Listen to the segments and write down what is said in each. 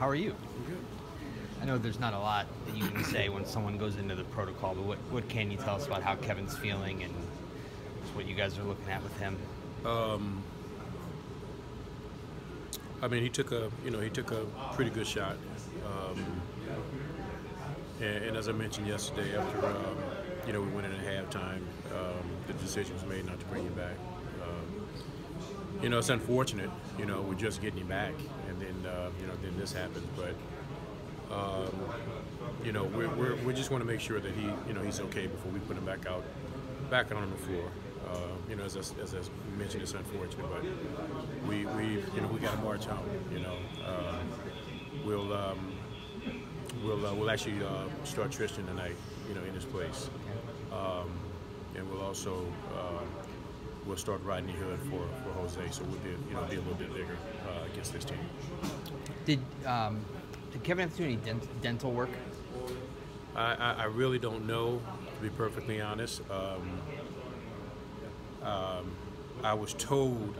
How are you? I'm good. I know there's not a lot that you can say when someone goes into the protocol, but what can you tell us about how Kevin's feeling and just what you guys are looking at with him? I mean, he took a pretty good shot, and as I mentioned yesterday, after we went in at halftime, the decision was made not to bring him back. It's unfortunate. We're just getting him back, and then then this happens. But we just want to make sure that he's okay before we put him back out on the floor. As I mentioned, it's unfortunate, but we got to march home. We'll actually start Tristan tonight, in his place, and we'll also we'll start Rodney Hood for Jose, so we'll be a little bit bigger against this team. Did Kevin have to do any dental work? I really don't know, to be perfectly honest. I was told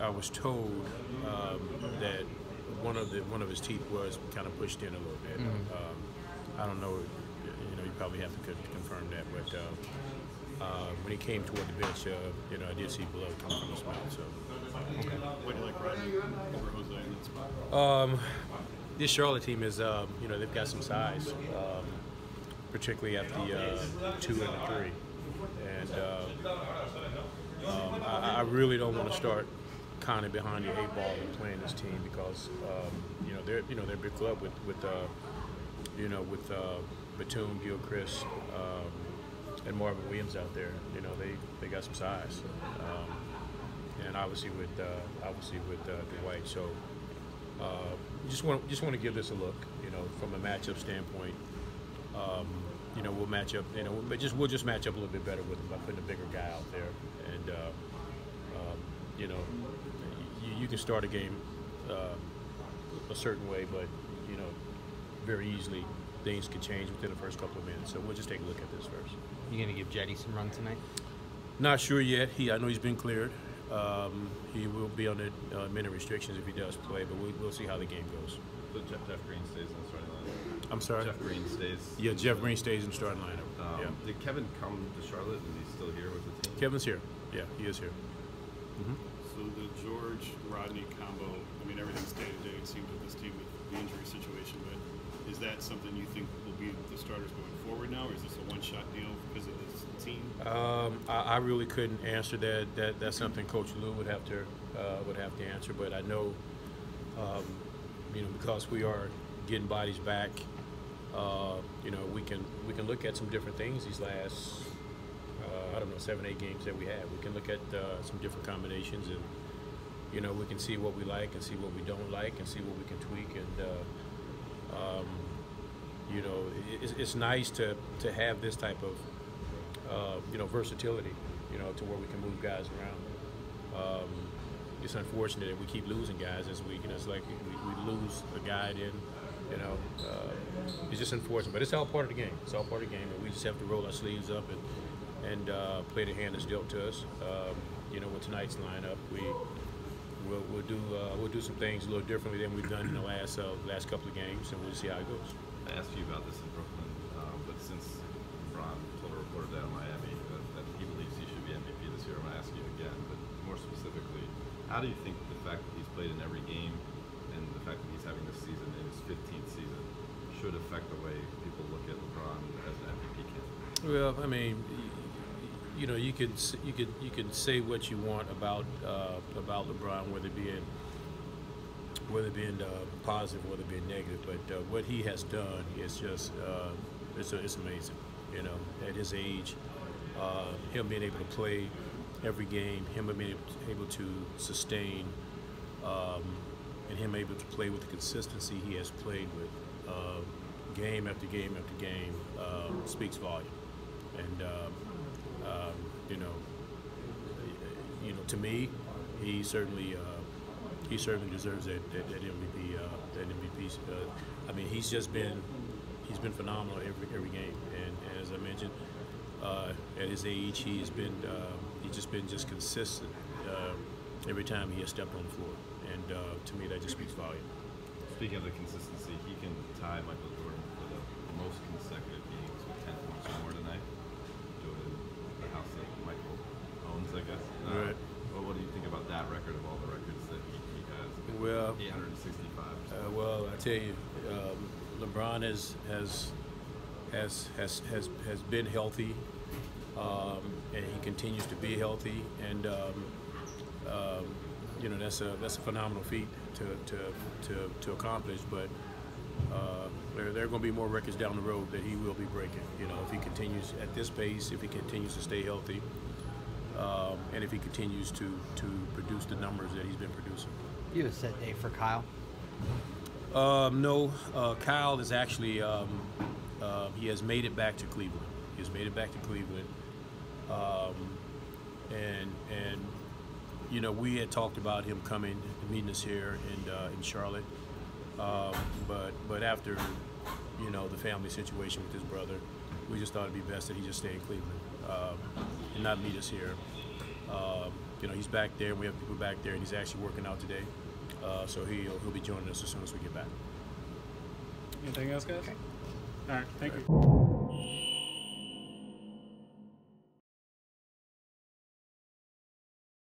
that one of his teeth was kind of pushed in a little bit. I don't know. You probably have to confirm that. But when he came toward the bench, I did see blood coming from his mouth. So. Okay. Why do you like Rodney over Jose in that spot? This Charlotte team is, they've got some size, particularly at the 2 and the 3, and I really don't want to start kind of behind the 8 ball and playing this team because they're a big club with Batum, Gilchrist, and Marvin Williams out there. They got some size, and obviously with Dwight. So just want to give this a look. From a matchup standpoint. We'll match up. We'll just match up a little bit better with him by putting a bigger guy out there. And you can start a game a certain way, but very easily things could change within the first couple of minutes. So we'll just take a look at this first. You gonna give Jetty some run tonight? Not sure yet. I know he's been cleared. He will be under minute restrictions if he does play, but we'll see how the game goes. So Jeff Green stays in the starting lineup. I'm sorry? Jeff Green stays. Yeah, Jeff Green stays in the starting lineup. Yeah. Did Kevin come to Charlotte and he's still here with the team? Kevin's here. Yeah, he is here. So the George-Rodney combo, I mean, everything's day-to-day, it seems, with this team with the injury situation, but is that something you think will be the starters going forward now, or is this a one-shot deal because of this team? I really couldn't answer that. That's something Coach Lou would have to answer, but I know, because we are getting bodies back, we can look at some different things these last 7, 8 games that we have. We can look at some different combinations, and we can see what we like and see what we don't like and see what we can tweak. And it's nice to have this type of versatility, to where we can move guys around. It's unfortunate that we keep losing guys this week, it's like we lose a guy, then it's just unfortunate, but it's all part of the game. It's all part of the game, and we just have to roll our sleeves up and play the hand that's dealt to us. With tonight's lineup, we'll do some things a little differently than we've done in the last couple of games, and we'll see how it goes. I asked you about this in Brooklyn, but since LeBron told a reporter down in Miami that he believes he should be MVP this year, I'm going to ask you again, but more specifically, how do you think the fact that he's played in every game and the fact that he's having this season in his 15th season should affect the way people look at LeBron as an MVP candidate? Well, I mean, you can say what you want about LeBron, whether it being positive, whether it being negative, but what he has done is just it's amazing. At his age, him being able to play every game, him being able to sustain, and him able to play with the consistency he has played with, game after game after game, speaks volume. And to me, he certainly deserves that MVP. That MVP. I mean, he's been phenomenal every game. And as I mentioned, at his age, he's just been consistent every time he has stepped on the floor. And to me, that just speaks volume. speaking of the consistency, he can tie Michael Jordan for the most consecutive games with 10 points or more tonight. Jordan, the house that Michael owns, I guess. Right. Well, what do you think about that record of all the records that he has? Well, 865. well, I tell you, LeBron has been healthy, and he continues to be healthy, and you know, that's a phenomenal feat to accomplish. But there are going to be more records down the road that he will be breaking. You know, if he continues at this pace, if he continues to stay healthy, and if he continues to produce the numbers that he's been producing. You have a set date for Kyle? No, Kyle is actually he has made it back to Cleveland. He has made it back to Cleveland, and you know, we had talked about him coming and meeting us here in Charlotte, but after, you know, the family situation with his brother, we just thought it'd be best that he just stay in Cleveland and not meet us here. You know, he's back there. We have people back there, and he's actually working out today. So he'll be joining us as soon as we get back. Anything else, guys? Okay. All right. Thank you.